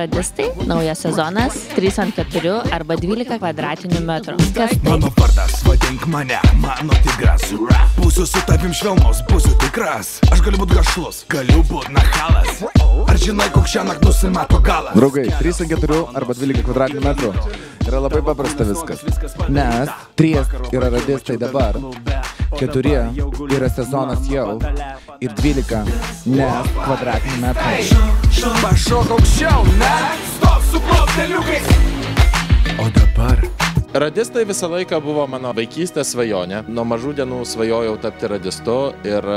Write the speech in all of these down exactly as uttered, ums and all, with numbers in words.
radistai, naujas sezonas, trys ant keturių arba dvylika kvadratinių metrų. Kas tai? Mano vardas, vadink mane, mano tigras. Būsiu su tavim švelnos, būsiu tikras. Aš galiu būt gašlus, galiu būt nahalas. Ar žinai, koks šiąnakt nusimato galas? Draugai, trys ant keturių arba dvylika kvadratinių metrų yra labai paprasta viskas. Nes trys yra radistai dabar, keturi yra sezonas jau ir dvylika ne kvadratinių metrų. Pašok aukščiau, ne? Stop su plopteliukais! O dabar? Radistai visą laiką buvo mano vaikystės svajonė. Nuo mažų dienų svajojau tapti radistu ir...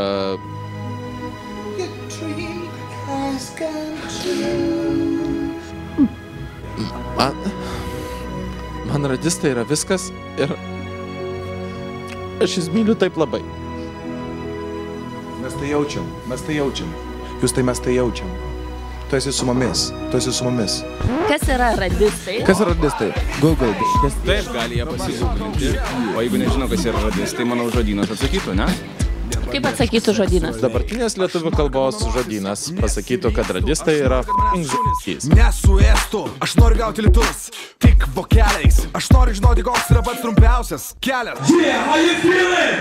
Man, man radistai yra viskas ir aš jis myliu taip labai. Mes tai jaučiam, mes tai jaučiam. Jūs tai mes tai jaučiam. Tu esi su mumis, tu esi su mumis. Kas yra radistai? Kas yra radistai? Google. Kas... Taip, gali jie pasigūglinti. O jeigu nežino, kas yra radistai, manau, žodynas atsakytų, ne? Kaip atsakytų žodynas? Dabartinės lietuvių kalbos žodynas pasakytų, kad radistai yra f***ys. Nesuėstu, aš noriu gauti litus, tik vokeliais. Aš noriu žinoti, koks yra pats trumpiausias kelias. Yeah, how you feeling?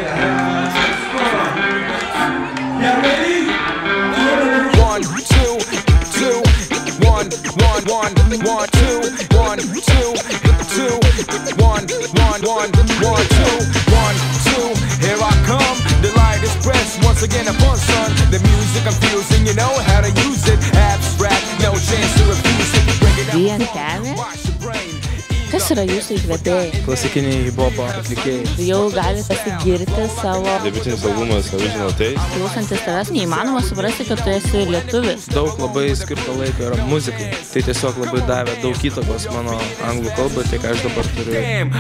Yeah, ready? One, two, two, one, one, one, one, two, one, two, two, one, one, one, one, two, one, two, here I come. The light is pressed once again upon sun. The music I'm fusing, you know how to use it. Abstract, no chance to refuse it. Bring it up, wash your brain. Kas yra jūsų įkvėpėjai? Klasikiniai hip-hopo atlikėjai. Jau galite pasigirti savo... Debiutinis albumas Original Taste. Klausantis tavęs neįmanoma suprasti, kad tu esi lietuvis. Daug labai skirto laiko yra muzikai. Tai tiesiog labai davė daug įtakos mano anglų kalbai, tai ką aš dabar turiu.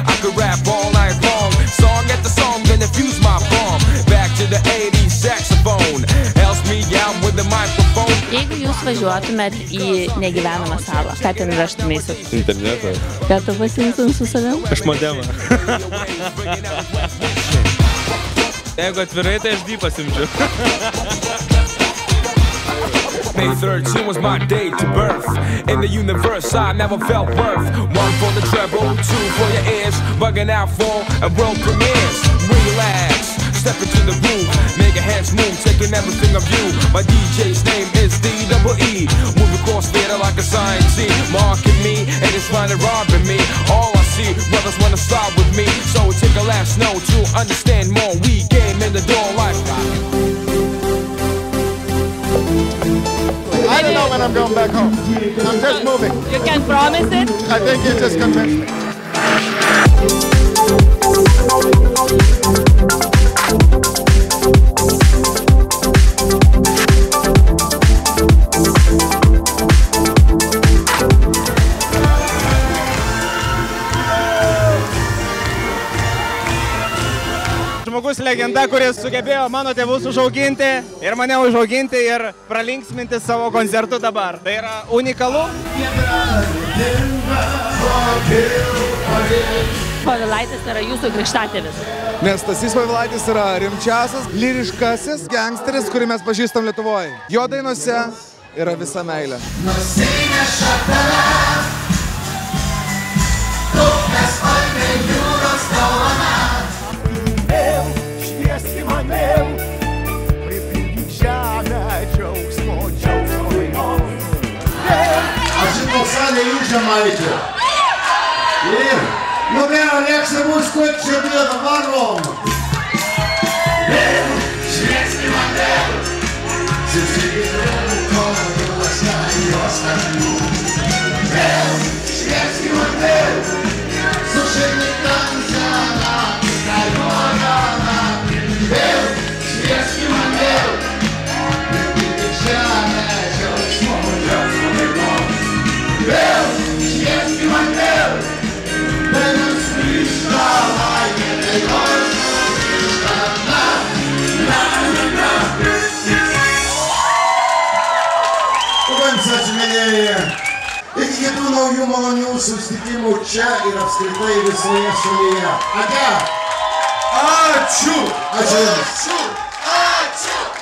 Jeigu jūs važiuotumėt į negyvenamą salą, ką ten raštumėsit? Internetą. Ką tu pasiimtum su savim? Aš modemą. Jeigu atvirai, tai aš D pasimčiau. May thirteenth was my day to birth. In the universe I never felt worth. One for the treble, two for your ears. Bugging out for a world premieres. Relax, step into the room. Make a hands move, taking everything of you. My D J's name is D double E. Moving across theater like a science scene. Marking me, and it's fine and robbing me. All I see, brothers wanna start with me. So take a last note to understand more. We game in the door like I don't know when I'm going back home. I'm just moving. You can promise it? I think you just convinced me. Žmogus legenda, kuris sugebėjo mano tėvus užauginti ir mane užauginti ir pralinksminti savo koncertu dabar. Tai yra unikalu. Povilaitis yra jūsų krikštatėvis. Nes Stasys Povilaitis yra rimčiausias, lyriškasis gangsteris, kurį mes pažįstam Lietuvoje. Jo dainuose yra visa meilė. Nusineša tave, upės palmė jūros dovana. Vėl šviesi man vėl, pripildyk žemę džiaugsmo, džiaugsmo dainos. Aš žinau salę Jūžemaitį. Ir, nu vėl, Aleksai, mūsų kuo čia bėda, varom. Vėl šviesi man vėl, susigėdėjau, koduos na jos akių. Vėl šviesi man vėl, sušeinitam žemę. Vėl šviesi man vėl, pripildyk žemę džiaugsmo, džiaugsmo dainos. Vėl šviesi man vėl, benas grįžta laimė dainos. Grįžta na, na, na, na. Labai ačiū, mielieji. Iki kitų naujų malonių susitikimų čia ir apskritai visoje šalyje. Ate! Ačiū! Ačiū! Ačiū! Ačiū!